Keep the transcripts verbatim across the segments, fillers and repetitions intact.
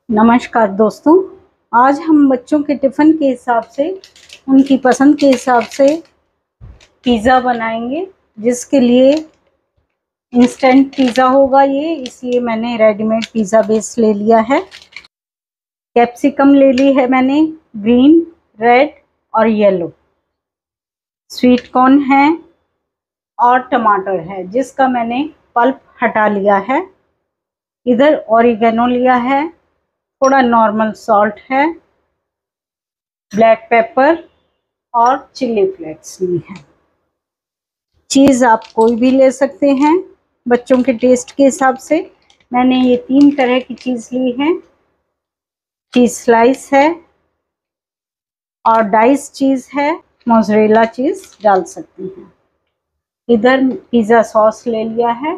नमस्कार दोस्तों, आज हम बच्चों के टिफ़िन के हिसाब से उनकी पसंद के हिसाब से पिज़्ज़ा बनाएंगे, जिसके लिए इंस्टेंट पिज़्ज़ा होगा ये, इसलिए मैंने रेडीमेड पिज़्ज़ा बेस ले लिया है। कैप्सिकम ले ली है मैंने, ग्रीन, रेड और येलो। स्वीट कॉर्न है और टमाटर है, जिसका मैंने पल्प हटा लिया है। इधर ऑरिगेनो लिया है, थोड़ा नॉर्मल सॉल्ट है, ब्लैक पेपर और चिली फ्लेक्स ली है। चीज़ आप कोई भी ले सकते हैं बच्चों के टेस्ट के हिसाब से। मैंने ये तीन तरह की चीज़ ली है। चीज़ स्लाइस है और डाइस चीज़ है, मोज़रेला चीज़ डाल सकती हैं। इधर पिज़्ज़ा सॉस ले लिया है।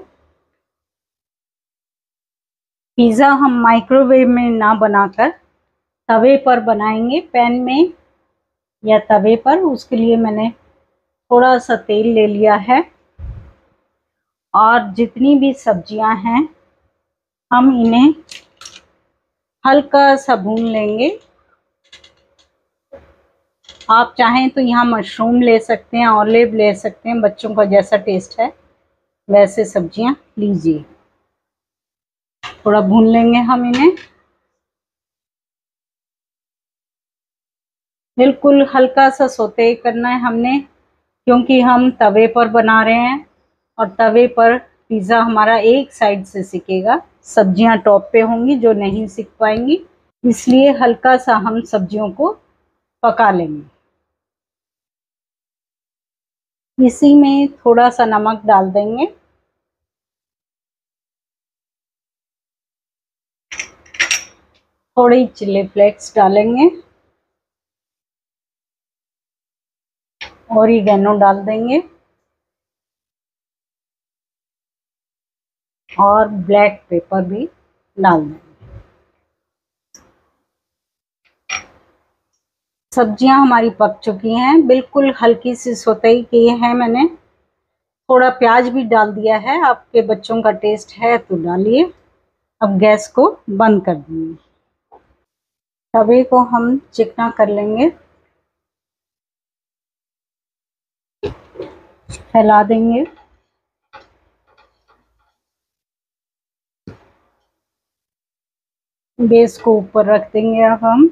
पिज़्ज़ा हम माइक्रोवेव में ना बनाकर तवे पर बनाएंगे, पैन में या तवे पर। उसके लिए मैंने थोड़ा सा तेल ले लिया है और जितनी भी सब्जियां हैं हम इन्हें हल्का सा भून लेंगे। आप चाहें तो यहाँ मशरूम ले सकते हैं, ऑलिव ले सकते हैं, बच्चों का जैसा टेस्ट है वैसे सब्जियां लीजिए। थोड़ा भून लेंगे हम इन्हें, बिल्कुल हल्का सा सोते करना है हमने, क्योंकि हम तवे पर बना रहे हैं और तवे पर पिज़्ज़ा हमारा एक साइड से सिकेगा, सब्जियां टॉप पे होंगी जो नहीं सिक पाएंगी, इसलिए हल्का सा हम सब्जियों को पका लेंगे। इसी में थोड़ा सा नमक डाल देंगे, थोड़ी चिली फ्लेक्स डालेंगे, ऑरिगेनो डाल देंगे और ब्लैक पेपर भी डाल देंगे। सब्जियां हमारी पक चुकी हैं, बिल्कुल हल्की सी सौतेई की है मैंने। थोड़ा प्याज भी डाल दिया है, आपके बच्चों का टेस्ट है तो डालिए। अब गैस को बंद कर देंगे। तवे को हम चिकना कर लेंगे, फैला देंगे। बेस को ऊपर रख देंगे अब हम,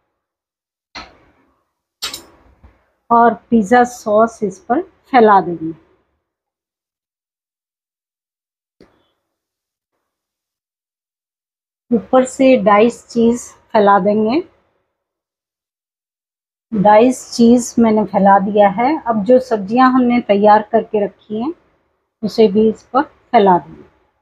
और पिज़्ज़ा सॉस इस पर फैला देंगे। ऊपर से डाइस चीज़ फैला देंगे। डाइस चीज़ मैंने फैला दिया है। अब जो सब्जियां हमने तैयार करके रखी हैं उसे भी इस पर फैला देंगे।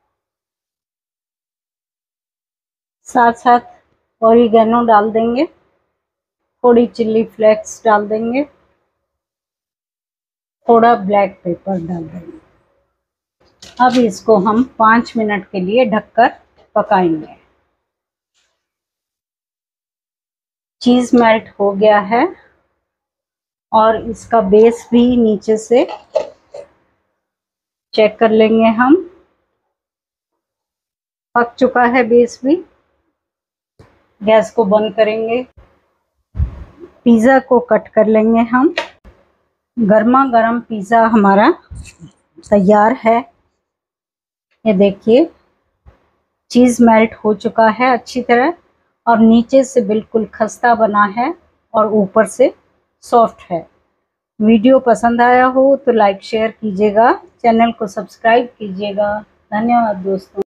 साथ साथ ऑरिगेनो डाल देंगे, थोड़ी चिल्ली फ्लेक्स डाल देंगे, थोड़ा ब्लैक पेपर डाल देंगे। अब इसको हम पाँच मिनट के लिए ढककर पकाएंगे। चीज़ मेल्ट हो गया है और इसका बेस भी नीचे से चेक कर लेंगे हम, पक चुका है बेस भी। गैस को बंद करेंगे, पिज़्ज़ा को कट कर लेंगे हम। गर्मा गर्म पिज़्ज़ा हमारा तैयार है। ये देखिए, चीज़ मेल्ट हो चुका है अच्छी तरह और नीचे से बिल्कुल खस्ता बना है और ऊपर से सॉफ्ट है। वीडियो पसंद आया हो तो लाइक शेयर कीजिएगा, चैनल को सब्सक्राइब कीजिएगा। धन्यवाद दोस्तों।